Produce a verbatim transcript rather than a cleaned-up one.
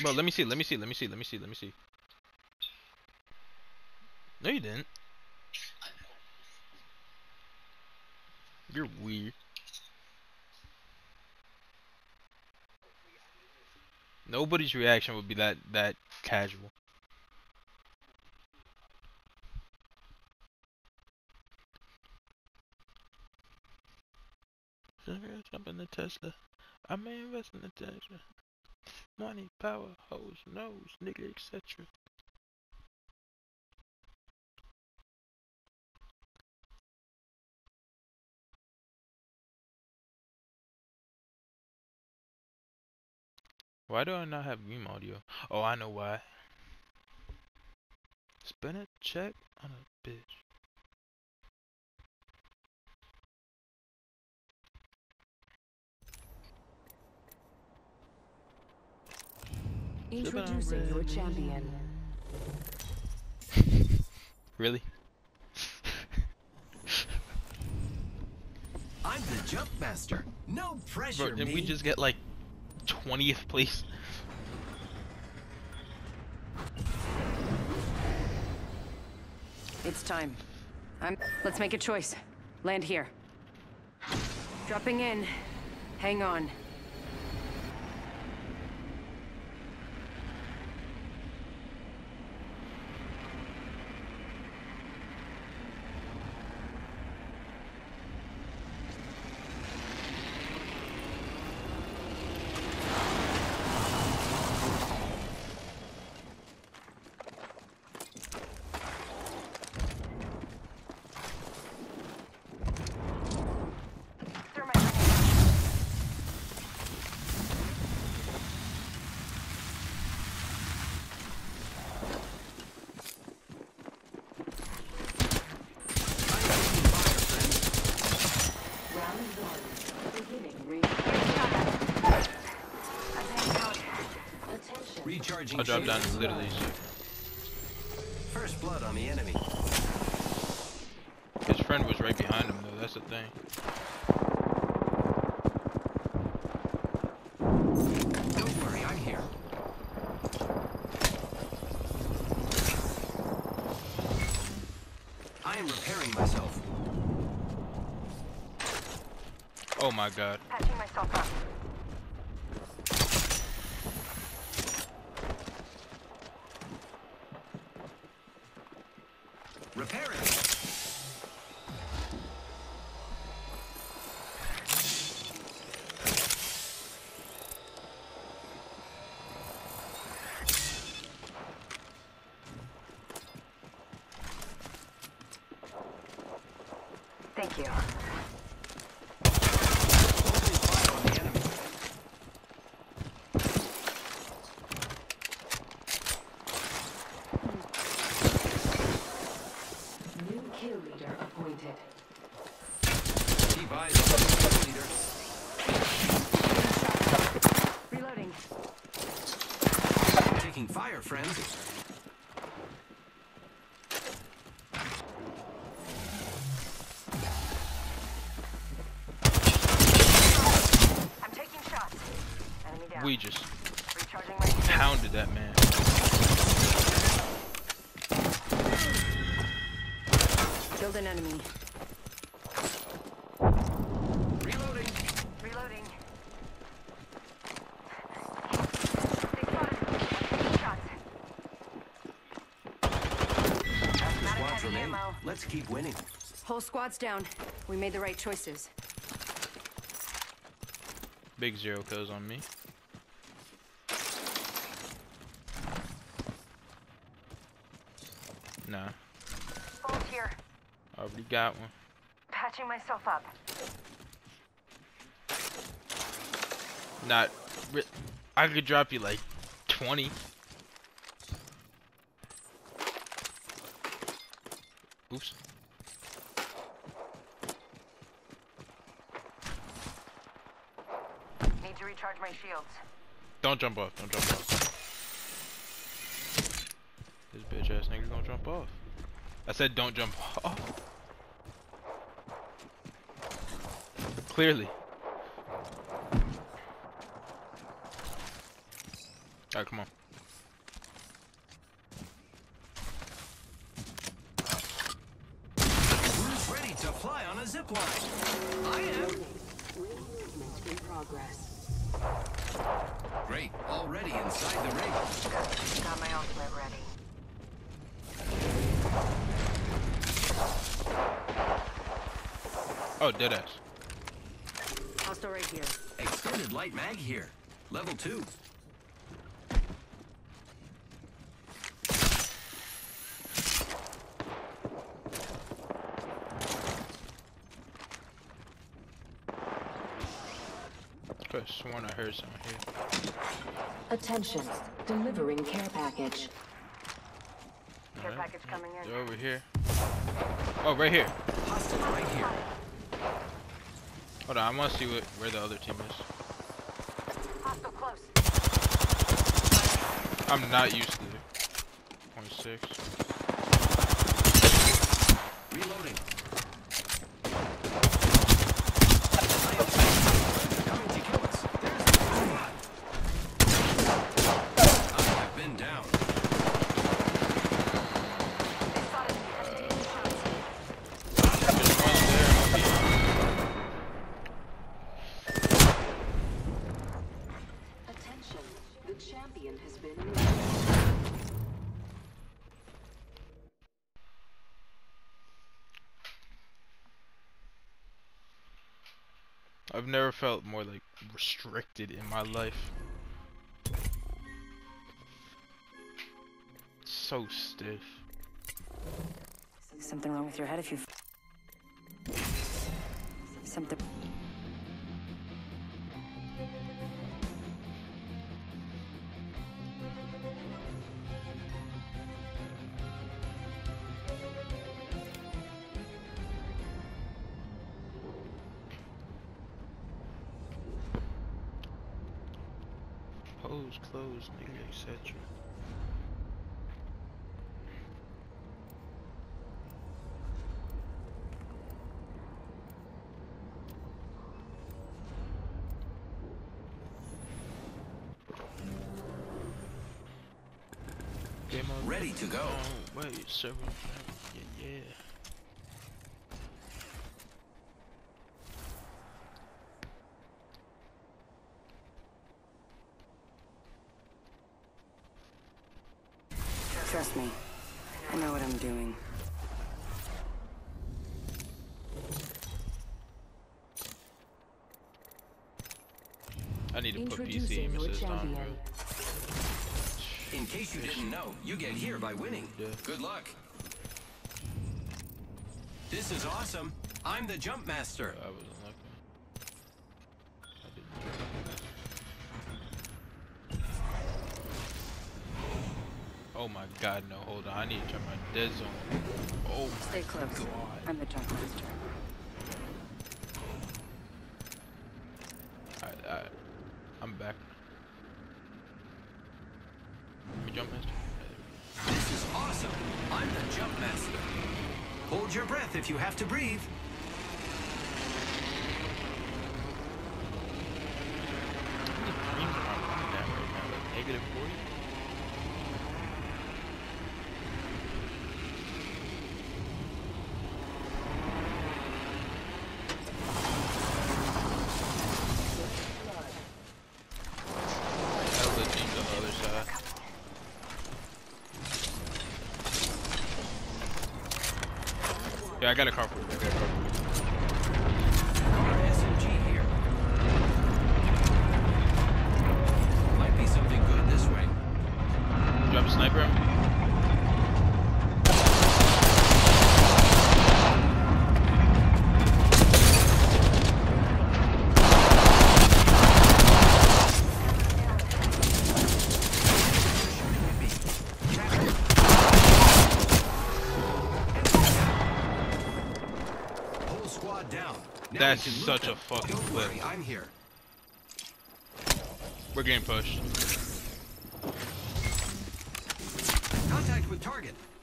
Bro, let me see, let me see, let me see, let me see, let me see. No, you didn't. You're weird. Nobody's reaction would be that that casual. Jump in the Tesla. I may invest in the Tesla. Money, power, hoes, nose, nigga, et cetera. Why do I not have game audio? Oh, I know why. Spin a check on a bitch. Introducing your champion. Really? I'm the jump master. No pressure, Bro, didn't me. we just get like twentieth place? It's time. I'm. Let's make a choice. Land here. Dropping in. Hang on. Recharging I'll drop down shields. and literally shoot. First blood on the enemy. His friend was right behind him though, that's the thing. Don't worry, I'm here. I am repairing myself. Oh my god. Patching myself up. Repairing. Thank you. New kill leader appointed. Device leader. Reloading. Taking fire, friends. I'm taking shots. Enemy down. We just Recharging my shield. pounded that man. Killed an enemy. Reloading. Reloading. They spotted me. I'm taking shots. Half the Not squads heavy remain. ammo. Let's keep winning. Whole squad's down. We made the right choices. Big zero kills on me. Nah, Volunteer. already got one. Patching myself up. Not, ri- I could drop you like twenty. Oops. Need to recharge my shields. Don't jump off, don't jump off. This bitch ass nigga gonna jump off. I said don't jump off. Clearly. Alright, come on. Who's ready to fly on a zip line? I am. Movement in progress. Great. Already inside the ring. Got my ultimate ready. Oh, deadass. Hostile right here. Extended light mag here. Level two. Could've sworn I heard something here. Attention, delivering care package. Care Alright. package coming in. They're over here. Oh, right here. Hostile right here. Hold on, I want to see what, where the other team is. Hostile close. I'm not used to it. point six. Reloading. Coming to kill us. There's the robot. I have been down. There's one there. Attention, the champion has been removed. I've never felt more like restricted in my life. So stiff. Something wrong with your head if you... Something... Pose, clothes, nigga, et cetera. Game on. Ready to go. Oh, wait, several. Yeah, yeah. Trust me. I know what I'm doing. I need to put P C Introducing your images on, champion. bro. In case you didn't know, you get here by winning. Yeah. Good luck. This is awesome. I'm the jump master. I wasn't looking. I didn't. Oh my god, no, hold on. I need to turn my dead zone. Oh my Stay close. god. I'm the jump master. Alright, alright. I'm back. Let me jump, mister. This is awesome. I'm the jump master. Hold your breath if you have to breathe. How many frames am I running at right now? Like negative forty? Hella teams on the other side. Yeah, I got a car for you. I got a car for you. S M G here. Might be something good this way. Do you have a sniper? Whole squad down. Now That's we can loot such them. a fucking Don't flip. worry, I'm here. We're getting pushed. Contact with target.